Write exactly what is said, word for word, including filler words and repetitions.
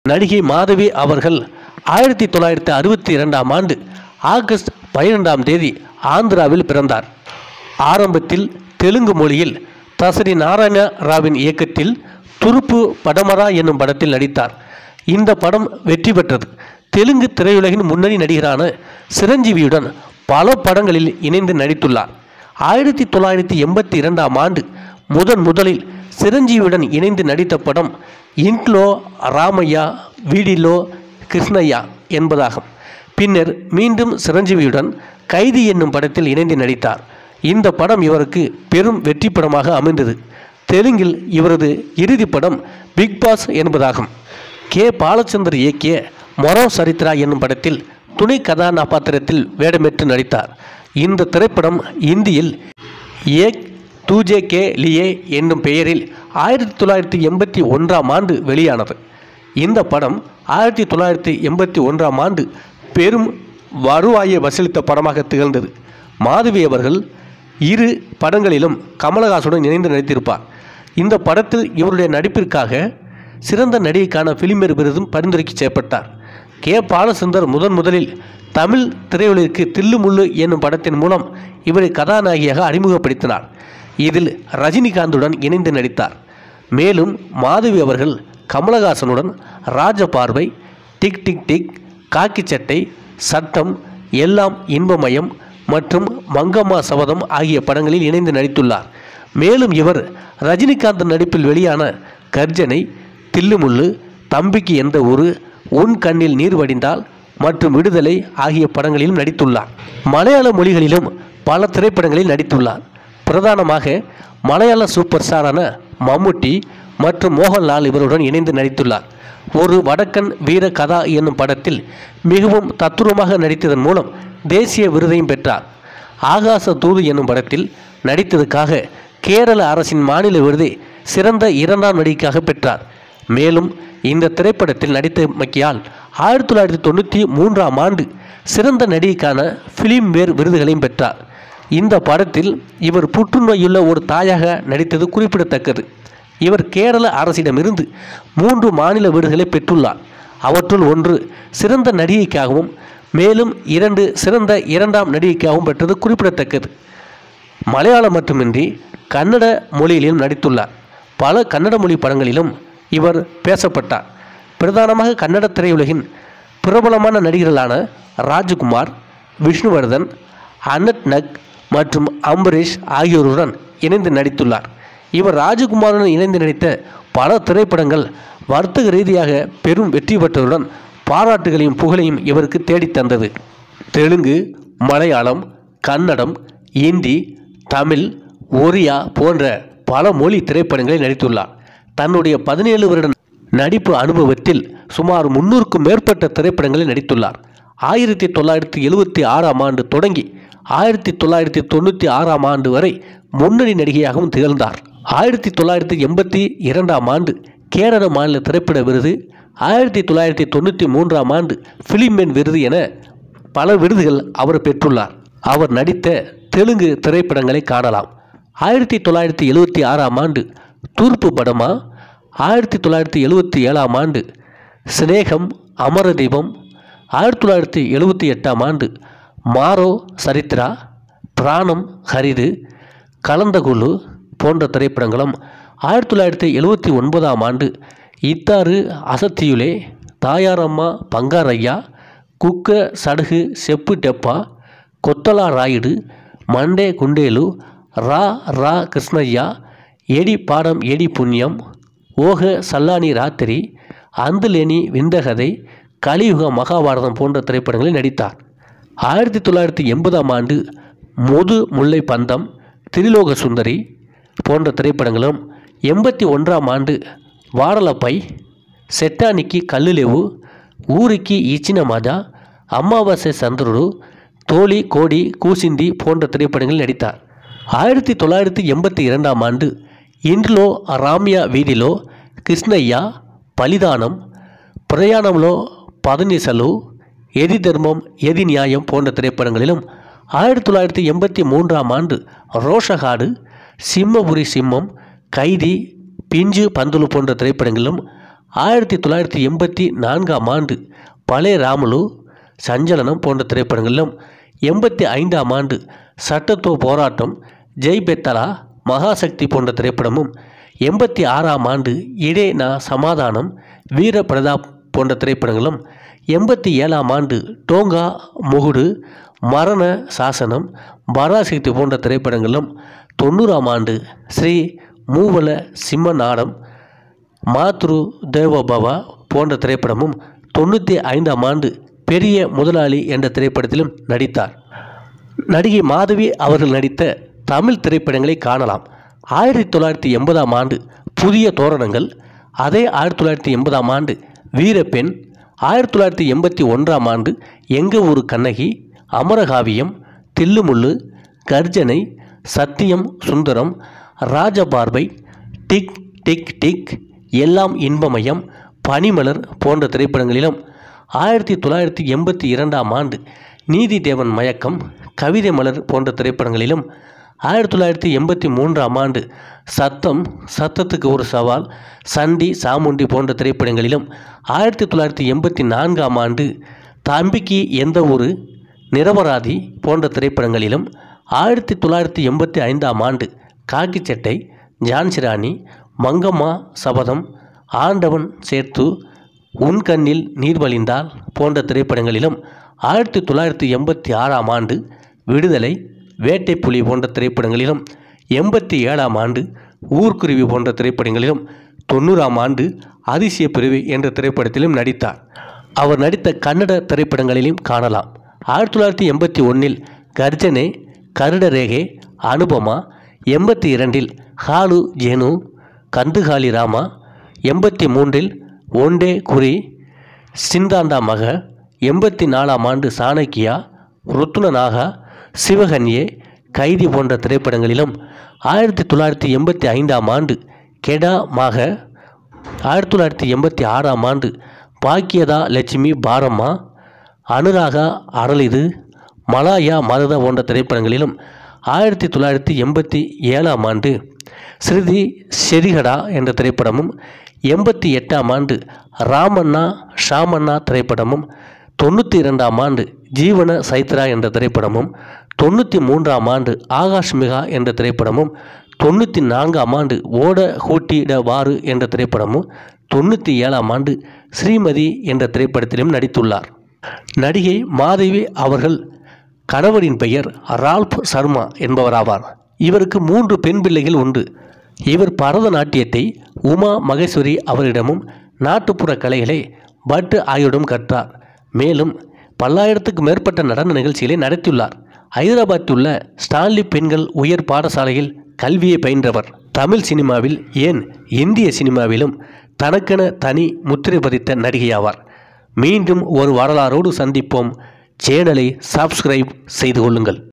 நடிகை மாதவி அவர்கள் ஆயிரத்தி தொள்ளாயிரத்தி அறுபத்தி இரண்டாம் ஆண்டு ஆகஸ்ட் பன்னிரெண்டாம் தேதி ஆந்திராவில் பிறந்தார். ஆரம்பத்தில் தெலுங்கு மொழியில் தசரி நாராயண ராவின் இயக்கத்தில் துருப்பு படமரா என்னும் படத்தில் நடித்தார். இந்த படம் வெற்றி பெற்றது. தெலுங்கு திரையுலகின் முன்னணி நடிகரான சிரஞ்சீவியுடன் பல படங்களில் இணைந்து நடித்துள்ளார். ஆயிரத்தி தொள்ளாயிரத்தி எண்பத்தி இரண்டாம் ஆண்டு முதன் முதலில் சிரஞ்சீவியுடன் இணைந்து நடித்த படம் இன்ட்லோ ராமையா வீடிலோ கிருஷ்ணய்யா என்பதாகும். பின்னர் மீண்டும் சிரஞ்சீவியுடன் கைதி என்னும் படத்தில் இணைந்து நடித்தார். இந்த படம் இவருக்கு பெரும் வெற்றி படமாக அமைந்தது. தெலுங்கில் இவரது இறுதி படம் பிக் பாஸ் என்பதாகும். கே பாலச்சந்தர் இயக்கிய மொரோ சரித்ரா என்னும் படத்தில் துணை கதாபாத்திரத்தில் வேடமேற்று நடித்தார். இந்த திரைப்படம் இந்தியில் ஏக் தூஜே கே லியே என்னும் பெயரில் ஆயிரத்தி தொள்ளாயிரத்தி எண்பத்தி ஒன்றாம் ஆண்டு வெளியானது. இந்த படம் ஆயிரத்தி தொள்ளாயிரத்தி எண்பத்தி ஒன்றாம் ஆண்டு பெரும் வருவாயை வசூலித்த படமாக திகழ்ந்தது. மாதவி அவர்கள் இரு படங்களிலும் கமலஹாசனுடன் இணைந்து நடித்திருப்பார். இந்த படத்தில் இவருடைய நடிப்பிற்காக சிறந்த நடிகைக்கான பிலிம்பேர் விருதும் பரிந்துரைக்கு செய்யப்பட்டார். கே பாலச்சந்தர் முதன் முதலில் தமிழ் திரையுலகிற்கு தில்லுமுள்ளு என்னும் படத்தின் மூலம் இவரை கதாநாயகியாக அறிமுகப்படுத்தினார். இதில் ரஜினிகாந்துடன் இணைந்து நடித்தார். மேலும் மாதவி அவர்கள் கமலஹாசனுடன் ராஜபார்வை, டிக் டிக் டிக், காக்கி சட்டை, சட்டம், எல்லாம் இன்பமயம் மற்றும் மங்கம்மா சபதம் ஆகிய படங்களில் இணைந்து நடித்துள்ளார். மேலும் இவர் ரஜினிகாந்த் நடிப்பில் வெளியான கர்ஜனை, தில்லுமுள்ளு, தம்பிக்கு எந்த ஊரு, உன் கண்ணில் நீர் வடிந்தால் மற்றும் விடுதலை ஆகிய படங்களிலும் நடித்துள்ளார். மலையாள மொழிகளிலும் பல திரைப்படங்களில் நடித்துள்ளார். பிரதானமாக மலையாள சூப்பர் ஸ்டாரான மம்முட்டி மற்றும் மோகன்லால் இவருடன் இணைந்து நடித்துள்ளார். ஒரு வடக்கன் வீர கதா என்னும் படத்தில் மிகவும் தத்துரூபமாக நடித்ததன் மூலம் தேசிய விருதையும் பெற்றார். ஆகாச தூது என்னும் படத்தில் நடித்ததுக்காக கேரள அரசின் மாநில விருதை சிறந்த இரண்டாம் நடிகைக்காக பெற்றார். மேலும் இந்த திரைப்படத்தில் நடித்தமையால் ஆயிரத்தி தொள்ளாயிரத்தி தொண்ணூற்றி மூன்றாம் ஆண்டு சிறந்த நடிகைக்கான பிலிம்பேர் விருதுகளையும் பெற்றார். இந்த படத்தில் இவர் புற்றுநோயுள்ள ஒரு தாயாக நடித்தது குறிப்பிடத்தக்கது. இவர் கேரள அரசிடமிருந்து மூன்று மாநில விருதுகளை பெற்றுள்ளார். அவற்றுள் ஒன்று சிறந்த நடிகைக்காகவும் மேலும் இரண்டு சிறந்த இரண்டாம் நடிகைக்காகவும் பெற்றது குறிப்பிடத்தக்கது. மலையாளம் மட்டுமின்றி கன்னட மொழியிலும் நடித்துள்ளார். பல கன்னட மொழி படங்களிலும் இவர் பேசப்பட்டார். பிரதானமாக கன்னட திரையுலகின் பிரபலமான நடிகர்களான ராஜ்குமார், விஷ்ணுவர்தன், அனட் நக் மற்றும் அம்பரீஷ் ஆகியோருடன் இணைந்து நடித்துள்ளார். இவர் ராஜகுமாருடன் இணைந்து நடித்த பல திரைப்படங்கள் வர்த்தக ரீதியாக பெரும் வெற்றி பெற்றதுடன் பாராட்டுகளையும் புகழையும் இவருக்கு தேடித்தந்தது. தெலுங்கு, மலையாளம், கன்னடம், இந்தி, தமிழ், ஒரியா போன்ற பல மொழி திரைப்படங்களில் நடித்துள்ளார். தன்னுடைய பதினேழு வருட நடிப்பு அனுபவத்தில் சுமார் முன்னூறுக்கும் மேற்பட்ட திரைப்படங்களில் நடித்துள்ளார். ஆயிரத்தி தொள்ளாயிரத்தி எழுபத்தி ஆறாம் ஆண்டு தொடங்கி ஆயிரத்தி தொள்ளாயிரத்தி தொண்ணூற்றி ஆறாம் ஆண்டு வரை முன்னணி நடிகையாகவும் திகழ்ந்தார். ஆயிரத்தி தொள்ளாயிரத்தி எண்பத்தி இரண்டாம் ஆண்டு கேரள மாநில திரைப்பட விருது, ஆயிரத்தி தொள்ளாயிரத்தி தொண்ணூற்றி மூன்றாம் ஆண்டு பிலிம்பேர் விருது என பல விருதுகள் அவர் பெற்றுள்ளார். அவர் நடித்த தெலுங்கு திரைப்படங்களை காணலாம். ஆயிரத்தி தொள்ளாயிரத்தி எழுபத்தி ஆறாம் ஆண்டு தூர்ப்பு படமா, ஆயிரத்தி தொள்ளாயிரத்தி எழுபத்தி ஏழாம் ஆண்டு சிநேகம் அமரதீபம், ஆயிரத்தி தொள்ளாயிரத்தி எழுபத்தி எட்டாம் ஆண்டு மாரோ சரித்ரா, பிராணம் ஹரிது, கலந்தகுலு போன்ற திரைப்படங்களும், ஆயிரத்தி தொள்ளாயிரத்தி எழுபத்தி ஒன்பதாம் ஆண்டு இத்தாறு அசத்தியுலே, தாயாரம்மா பங்காரையா, குக்க சடுகு செப்பு டெப்பா, கொத்தலா ராயுடு, மண்டே குண்டேலு, ரா ரா கிருஷ்ணய்யா, எடி பாடம் எடி புண்ணியம், ஓக சல்லானி ராத்திரி, அந்துலேனி விந்தகதை, கலியுக மகாபாரதம் போன்ற திரைப்படங்களில் நடித்தார். ஆயிரத்தி தொள்ளாயிரத்தி எண்பதாம் ஆண்டு முது முல்லை பந்தம், திரிலோக சுந்தரி போன்ற திரைப்படங்களும், எண்பத்தி ஒன்றாம் ஆண்டு வாரலப்பை, செட்டானிக்கு கல்லுலேவு, ஊருக்கு ஈச்சின மாஜா, அமாவாசை சந்திரரு, தோழி கோடி கூசிந்தி போன்ற திரைப்படங்களில் நடித்தார். ஆயிரத்தி தொள்ளாயிரத்தி எண்பத்தி இரண்டாம் ஆண்டு இன்ட்லோ ராமியா வீதிலோ, கிருஷ்ணய்யா, பலிதானம், பிரயாணம்லோ பதனிசலு, எதி தர்மம் எதி நியாயம் போன்ற திரைப்படங்களிலும், ஆயிரத்தி தொள்ளாயிரத்தி எண்பத்தி மூன்றாம் ஆண்டு ரோஷகாடு, சிம்மபுரி சிம்மம், கைதி, பிஞ்சு பந்துலு போன்ற திரைப்படங்களிலும், ஆயிரத்தி தொள்ளாயிரத்தி எண்பத்தி நான்காம் ஆண்டு பலே ராமுலு, சஞ்சலனம் போன்ற திரைப்படங்களிலும், எண்பத்தி ஐந்தாம் ஆண்டு சட்டத்துவ போராட்டம், ஜெய் பெத்தலா, மகாசக்தி போன்ற திரைப்படமும், எண்பத்தி ஆறாம் ஆண்டு இடே நா சமாதானம், வீர பிரதாப் போன்ற திரைப்படங்களும், எண்பத்தி ஏழாம் ஆண்டு டோங்கா முகுடு, மரண சாசனம், பராசக்தி போன்ற திரைப்படங்களும், தொண்ணூறாம் ஆண்டு ஸ்ரீ மூவல சிம்ம நாடம், மாத்ரு தேவபவா போன்ற திரைப்படமும், தொண்ணூற்றி ஐந்தாம் ஆண்டு பெரிய முதலாளி என்ற திரைப்படத்திலும் நடித்தார். நடிகை மாதவி அவர்கள் நடித்த தமிழ் திரைப்படங்களை காணலாம். ஆயிரத்தி தொள்ளாயிரத்தி எண்பதாம் ஆண்டு புதிய தோரணங்கள், அதே ஆயிரத்தி தொள்ளாயிரத்தி எண்பதாம் ஆண்டு வீரப்பெண், ஆயிரத்தி தொள்ளாயிரத்தி எண்பத்தி ஒன்றாம் ஆண்டு எங்க ஊரு கண்ணகி, அமரகாவியம், தில்லுமுள்ளு, கர்ஜனை, சத்தியம் சுந்தரம், ராஜபார்வை, டிக் டிக் டிக், எல்லாம் இன்பமயம், பனிமலர் போன்ற திரைப்படங்களிலும், ஆயிரத்தி தொள்ளாயிரத்தி எண்பத்தி இரண்டாம் ஆண்டு நீதி தேவன் மயக்கம், கவிதை மலர் போன்ற திரைப்படங்களிலும், ஆயிரத்தி தொள்ளாயிரத்தி எண்பத்தி மூன்றாம் ஆண்டு சத்தம், சத்தத்துக்கு ஒரு சவால், சண்டி சாமுண்டி போன்ற திரைப்படங்களிலும், ஆயிரத்தி தொள்ளாயிரத்தி எண்பத்தி நான்காம் ஆண்டு தம்பிக்கு எந்த ஒரு நிரபராதி போன்ற திரைப்படங்களிலும், ஆயிரத்தி தொள்ளாயிரத்தி எண்பத்தி ஐந்தாம் ஆண்டு காக்கி சட்டை, ஜான்சிராணி, மங்கம்மா சபதம், ஆண்டவன் சேர்த்து, உன் கண்ணில் நீர் வழிந்தால் போன்ற திரைப்படங்களிலும், ஆயிரத்தி தொள்ளாயிரத்தி எண்பத்தி ஆறாம் ஆண்டு விடுதலை, வேட்டை புலி போன்ற திரைப்படங்களிலும், எண்பத்தி ஏழாம் ஆண்டு ஊர்க்குருவி போன்ற திரைப்படங்களிலும், தொண்ணூறாம் ஆண்டு அதிசய பிரிவு என்ற திரைப்படத்திலும் நடித்தார். அவர் நடித்த கன்னட திரைப்படங்களிலும் காணலாம். ஆயிரத்தி தொள்ளாயிரத்தி எண்பத்தி ஒன்றில் கர்ஜனே, கருடரேகே, அனுபமா, எண்பத்தி இரண்டில் ஹாலு ஜேனு, கந்துகாலி ராமா, எண்பத்தி மூன்றில் ஒண்டே குறி, சிந்தாண்டா மக, எண்பத்தி நாலாம் ஆண்டு சாணக்கியா, ருத்துனநாகா, சிவகன்யே, கைதி போன்ற திரைப்படங்களிலும், ஆயிரத்தி தொள்ளாயிரத்தி எண்பத்தி ஐந்தாம் ஆண்டு கெடா மாக, ஆயிரத்தி தொள்ளாயிரத்தி எண்பத்தி ஆறாம் ஆண்டு பாக்கியதா லட்சுமி பாரம்மா, அனுராகா அரளிது, மலாயா மருத போன்ற திரைப்படங்களிலும், ஆயிரத்தி தொள்ளாயிரத்தி எண்பத்தி ஏழாம் ஆண்டு ஸ்ருதி ஷெரிகடா என்ற திரைப்படமும், எண்பத்தி எட்டாம் ஆண்டு ராமண்ணா ஷாமண்ணா திரைப்படமும், தொண்ணூற்றி இரண்டாம் ஆண்டு ஜீவன சைத்ரா என்ற திரைப்படமும், தொண்ணூற்றி மூன்றாம் ஆண்டு ஆகாஷ் மிகா என்ற திரைப்படமும், தொண்ணூற்றி நான்காம் ஆண்டு ஓட ஹூட்டிட வாரு என்ற திரைப்படமும், தொண்ணூற்றி ஏழாம் ஆண்டு ஸ்ரீமதி என்ற திரைப்படத்திலும் நடித்துள்ளார். நடிகை மாதவி அவர்கள் கணவரின் பெயர் ரால்ப் சர்மா என்பவராவார். இவருக்கு மூன்று பெண் பிள்ளைகள் உண்டு. இவர் பரதநாட்டியத்தை உமா மகேஸ்வரி அவரிடமும், நாட்டுப்புற கலைகளை பட்டு ஆகியோரிடம் கற்றார். மேலும் பல்லாயிரத்துக்கு மேற்பட்ட நடன நிகழ்ச்சிகளை நடத்தியுள்ளார். ஹைதராபாத்தில் உள்ள ஸ்டான்லி பெண்கள் உயர் பாடசாலையில் கல்வியை பயின்றவர். தமிழ் சினிமாவில், ஏன் இந்திய சினிமாவிலும் தனக்கென தனி முத்திரை பதித்த நடிகையாவார். மீண்டும் ஒரு வரலாறோடு சந்திப்போம். சேனலை சப்ஸ்கிரைப் செய்து கொள்ளுங்கள்.